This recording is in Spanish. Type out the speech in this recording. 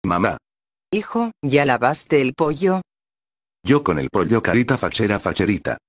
Mamá. Hijo, ¿ya lavaste el pollo? Yo con el pollo carita fachera facherita.